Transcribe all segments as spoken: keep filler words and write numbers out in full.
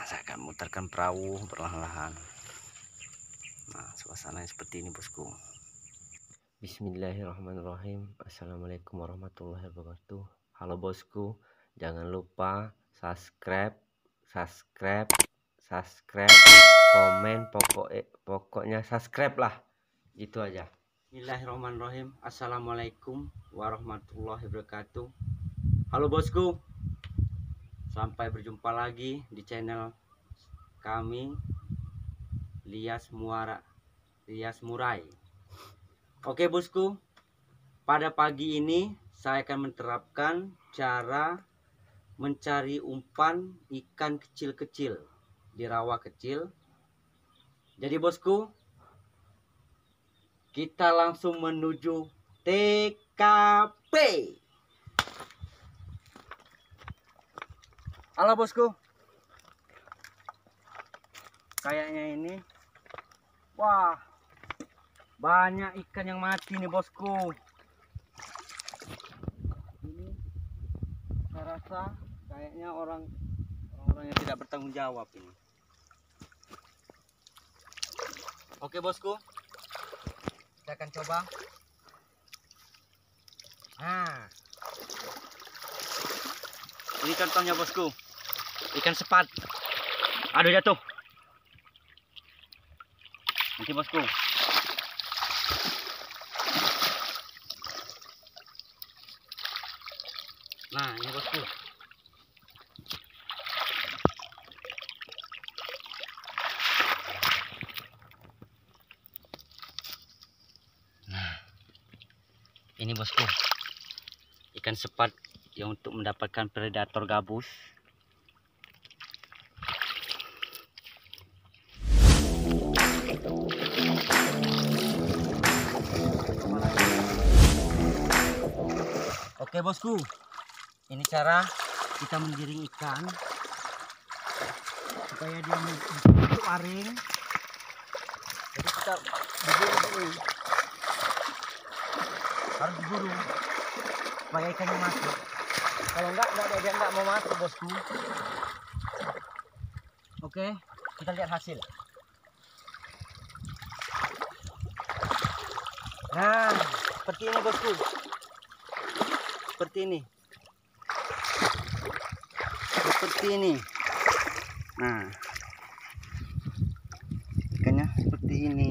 saya akan mutarkan perahu perlahan-lahan. Nah, suasananya seperti ini, bosku. Bismillahirrahmanirrahim. Assalamualaikum warahmatullahi wabarakatuh. Halo bosku, jangan lupa subscribe, subscribe, subscribe, komen, pokok pokoknya subscribe lah. Itu aja. Bismillahirrahmanirrahim. Assalamualaikum warahmatullahi wabarakatuh. Halo bosku, sampai berjumpa lagi di channel kami, Lias Muara, Lias Murai. Oke bosku, pada pagi ini saya akan menerapkan cara mencari umpan ikan kecil-kecil di rawa kecil. Jadi bosku, kita langsung menuju T K P. Halo bosku, kayaknya ini, wah, banyak ikan yang mati nih bosku. Ini saya rasa kayaknya orang orang yang tidak bertanggung jawab ini. Oke bosku, saya akan coba. Nah, ini contohnya bosku, ikan sepat. Aduh, jatuh. Nanti bosku. Nah, ini bosku. Nah, ini bosku, ikan sepat yang untuk mendapatkan predator gabus. Oke bosku, ini cara kita menggiring ikan supaya dia masuk waring. Jadi kita diburu dulu, harus diburu supaya ikannya masuk. Kalau enggak, enggak dia enggak mau masuk bosku. Oke, kita lihat hasil. Nah, seperti ini bosku. Seperti ini. Seperti ini. Nah, ikannya seperti ini.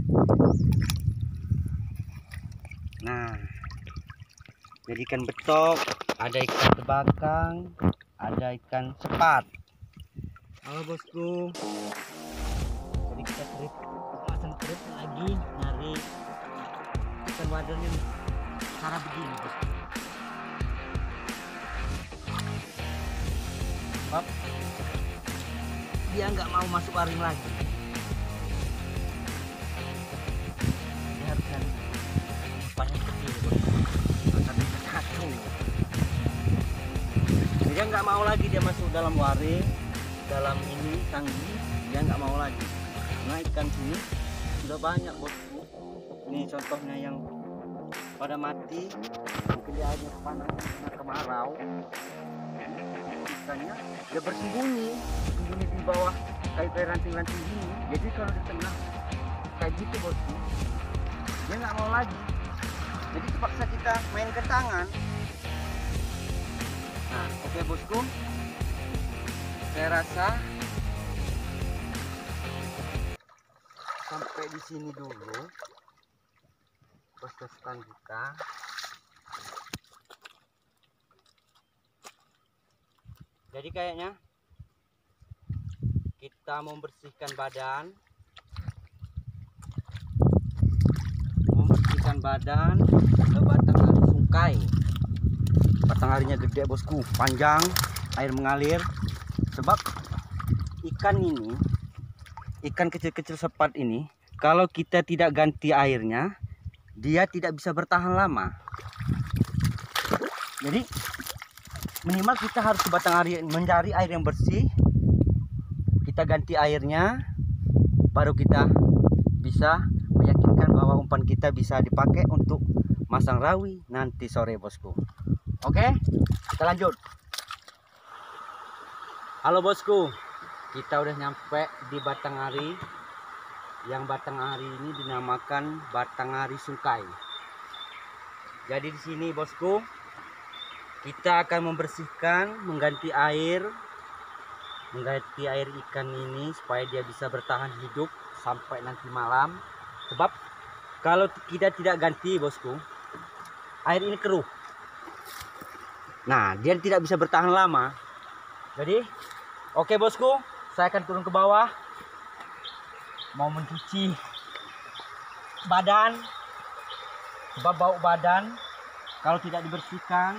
Nah, jadi ikan betok, ada ikan tebakang, ada ikan sepat. Halo bosku. Jadi kita trip, pasang trip lagi nyari ikan wadahnya cara begini bosku. Sebab dia nggak mau masuk waring lagi. Dia harus cari umpannya seperti ini bosku. Satu. Dia nggak mau lagi dia masuk dalam waring, dalam ini tanggi, dia nggak mau lagi. Nah, ikan sini sudah banyak bosku. Ini contohnya yang pada mati, mungkin dia hanya panas karena kemarau. Ikannya dia bersembunyi, bersembunyi di bawah kayak ranting-ranting gini. Jadi kalau di tengah kayak gitu bosku, dia nggak mau lagi. Jadi terpaksa kita mainkan tangan. Nah, oke bosku, saya rasa sampai di sini dulu proses-prosesan kita. Jadi kayaknya kita membersihkan badan, membersihkan badan ke batang hari sungkai. Batang harinya gede bosku, panjang, air mengalir. Sebab ikan ini, ikan kecil-kecil sepat ini, kalau kita tidak ganti airnya, dia tidak bisa bertahan lama. Jadi minimal kita harus ke batang air, mencari air yang bersih. Kita ganti airnya, baru kita bisa meyakinkan bahwa umpan kita bisa dipakai untuk masang rawi nanti sore bosku. Oke, kita lanjut. Halo bosku, kita udah nyampe di Batanghari. Yang Batanghari ini dinamakan Batanghari Sungkai. Jadi di sini bosku, kita akan membersihkan, mengganti air, mengganti air ikan ini supaya dia bisa bertahan hidup sampai nanti malam. Sebab kalau kita tidak ganti bosku, air ini keruh. Nah, dia tidak bisa bertahan lama. Jadi, oke bosku, saya akan turun ke bawah. Mau mencuci badan. Sebab bau badan kalau tidak dibersihkan.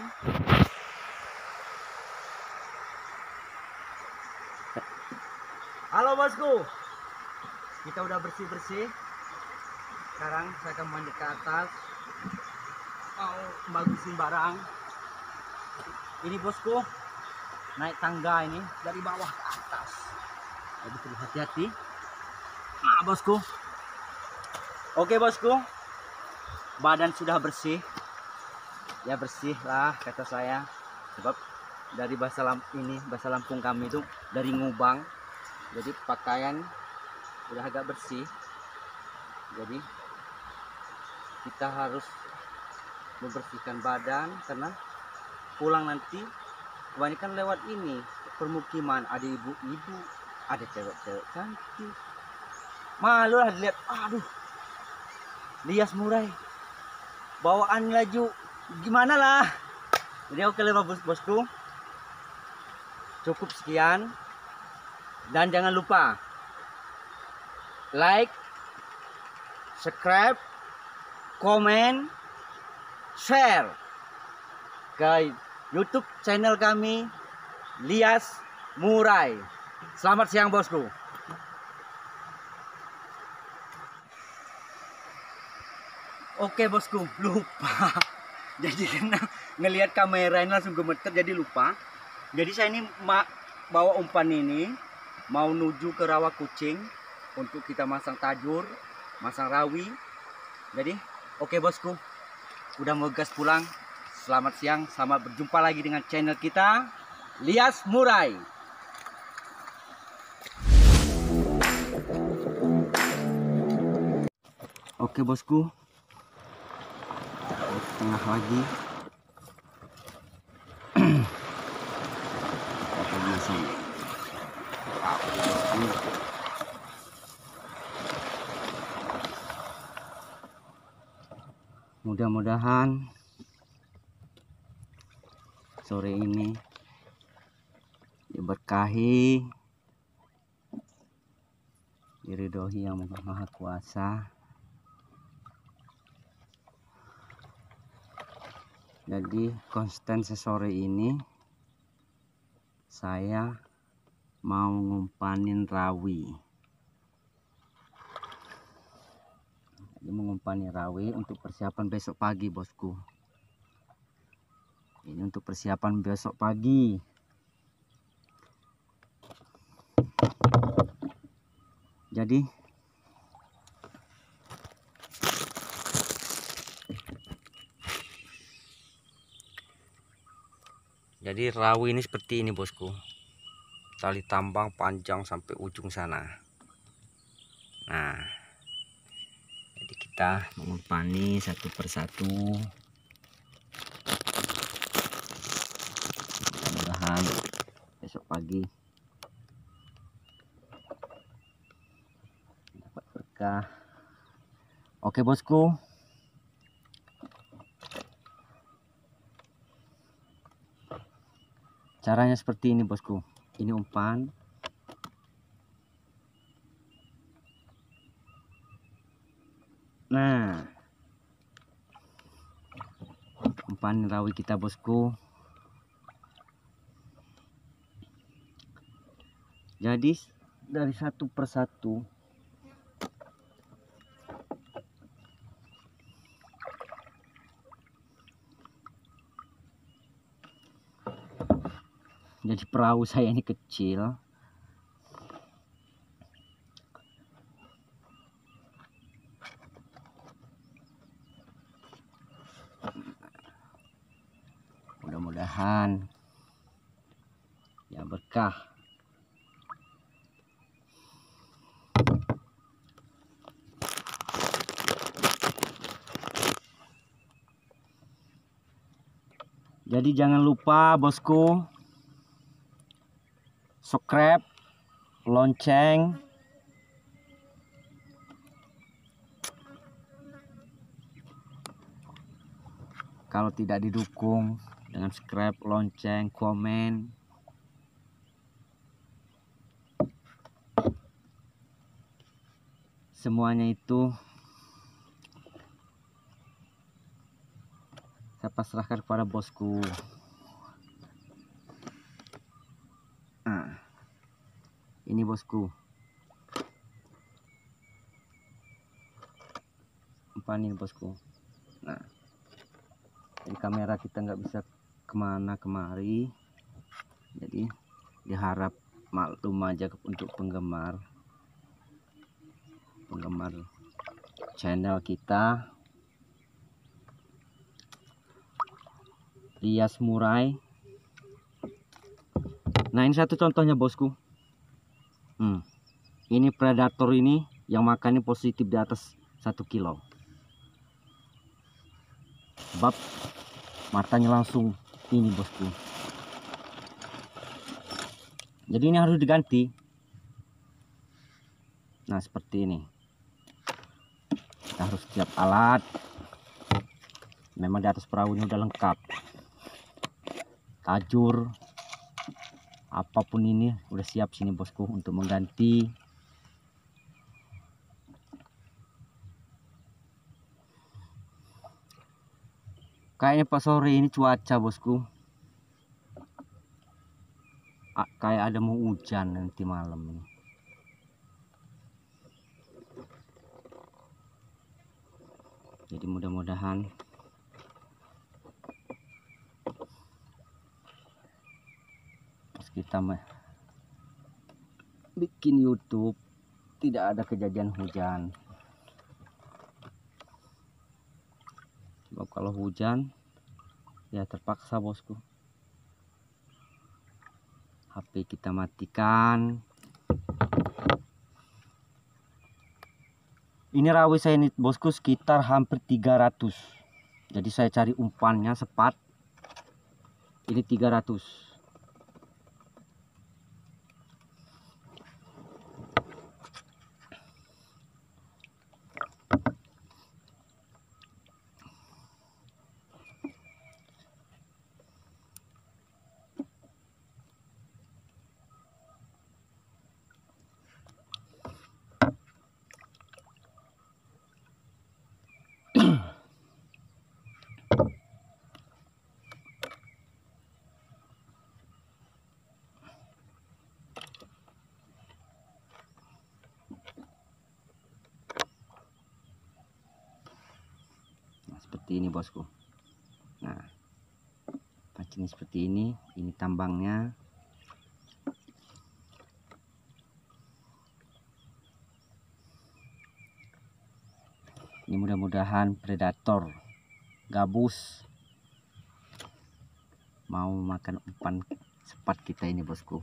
Halo bosku. Kita udah bersih-bersih. Sekarang saya akan manjat ke atas. Mau bagusin barang. Ini bosku, naik tangga ini dari bawah ke atas. Jadi perlu hati-hati. Nah bosku. Oke bosku. Badan sudah bersih. Ya bersih lah kata saya. Sebab dari bahasa Lampung ini, bahasa Lampung kami itu dari ngubang. Jadi pakaian udah agak bersih. Jadi kita harus membersihkan badan karena pulang nanti kebanyakan lewat ini permukiman, ada ibu-ibu, ada cewek-cewek cantik, malu lah dilihat. Aduh, Lias Murai bawaan laju gimana lah. Jadi oke lah bos bosku, cukup sekian dan jangan lupa like, subscribe, komen, share ke YouTube channel kami Lias Murai. Selamat siang bosku. Oke bosku, lupa. Jadi karena ngelihat kamera ini langsung gemeter jadi lupa. Jadi saya ini bawa umpan ini mau nuju ke rawa kucing untuk kita masang tajur, masang rawi. Jadi oke bosku, udah mau gas pulang. Selamat siang, selamat berjumpa lagi dengan channel kita Lias Murai. Oke bosku, tengah lagi. Mudah-mudahan sore ini diberkahi, diridhoi yang Maha Kuasa. Jadi konten sesore ini saya mau ngumpanin rawi. Jadi mengumpani rawi untuk persiapan besok pagi bosku. Ini untuk persiapan besok pagi. Jadi Jadi rawi ini seperti ini bosku. Tali tambang panjang sampai ujung sana. Nah, jadi kita mengumpani satu persatu. Mudah-mudahan besok pagi dapat berkah. Oke bosku. Caranya seperti ini bosku. Ini umpan. Nah, umpan rawi kita bosku. Jadi dari satu persatu jadi perahu saya ini kecil. Mudah-mudahan ya berkah. Jadi jangan lupa bosku, subscribe, lonceng, kalau tidak didukung dengan subscribe, lonceng, komen, semuanya itu saya pasrahkan kepada bosku. Nah, ini bosku, umpanin bosku. Nah, jadi kamera kita nggak bisa kemana kemari, jadi diharap maklum aja untuk penggemar penggemar channel kita Rias Murai. Nah, ini satu contohnya bosku. hmm. Ini predator ini yang makannya positif di atas satu kilo, sebab matanya langsung ini bosku. Jadi ini harus diganti. Nah, seperti ini. Kita harus siap alat. Memang di atas perahu ini udah lengkap. Tajur, apapun ini udah siap sini bosku untuk mengganti. Kayaknya pas sore ini cuaca bosku, ah, kayak ada mau hujan nanti malam ini. Jadi mudah-mudahan pas kita bikin YouTube tidak ada kejadian hujan. Sebab kalau hujan ya terpaksa bosku H P kita matikan. Ini rawi saya ini bosku sekitar hampir tiga ratus. Jadi saya cari umpannya sepat. Ini tiga ratus. Seperti ini bosku. Nah, pancing seperti ini. Ini tambangnya. Ini mudah-mudahan predator gabus mau makan umpan sepat kita ini bosku.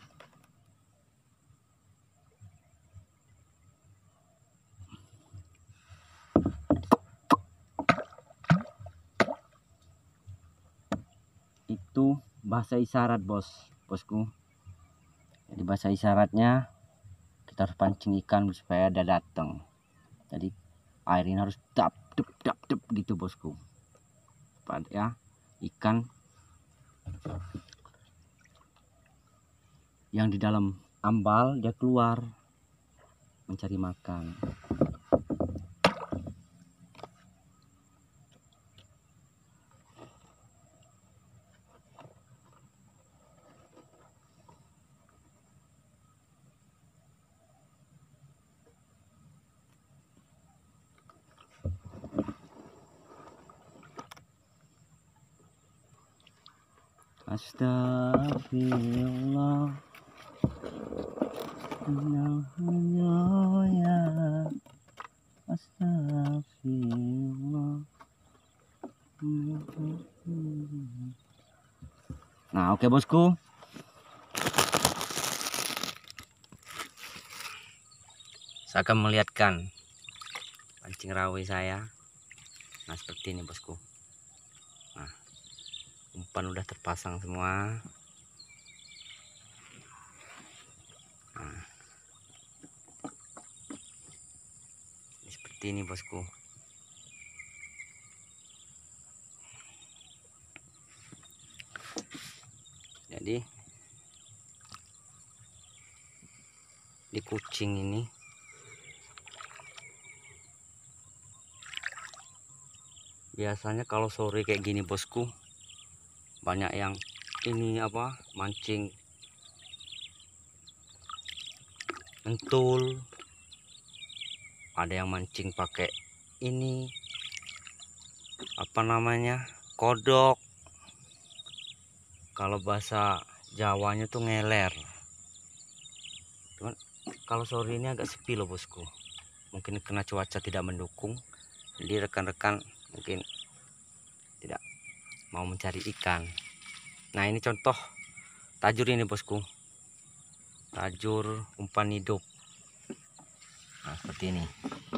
Itu bahasa isyarat bos bosku. Jadi bahasa isyaratnya kita harus pancing ikan supaya ada datang. Jadi air ini harus dap dap dap dap gitu bosku, supaya ikan yang di dalam ambal dia keluar mencari makan. Astagfirullah, ya astagfirullah. Nah, oke bosku, saya akan melihatkan pancing rawi saya. Nah, seperti ini bosku. Nah, Umpan udah terpasang semua. Nah, seperti ini bosku. Jadi di kucing ini biasanya kalau sore kayak gini bosku, banyak yang ini apa mancing entul, ada yang mancing pakai ini apa namanya kodok, kalau bahasa Jawanya tuh ngeler. Cuman kalau sore ini agak sepi loh bosku, mungkin karena cuaca tidak mendukung, jadi rekan-rekan mungkin tidak mau mencari ikan. Nah ini contoh tajur ini bosku, tajur umpan hidup. Nah seperti ini.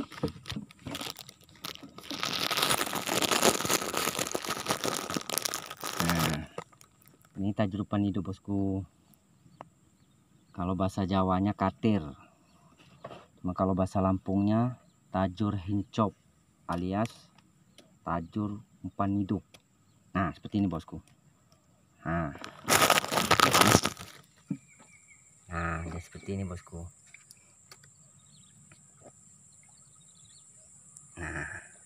Nah ini tajur umpan hidup bosku, kalau bahasa Jawanya katir, cuma kalau bahasa Lampungnya tajur hincop alias tajur umpan hidup. Nah seperti ini bosku. Nah, nah ya seperti ini bosku. Nah,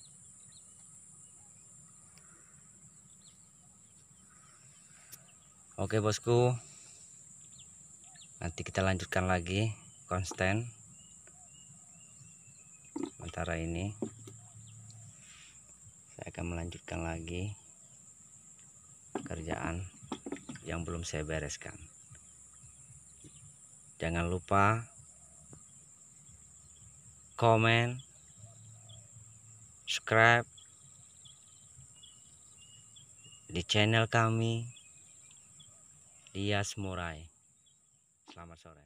oke bosku, nanti kita lanjutkan lagi konten. Sementara ini saya akan melanjutkan lagi kerjaan yang belum saya bereskan. Jangan lupa komen, subscribe di channel kami Dias Murai. Selamat sore.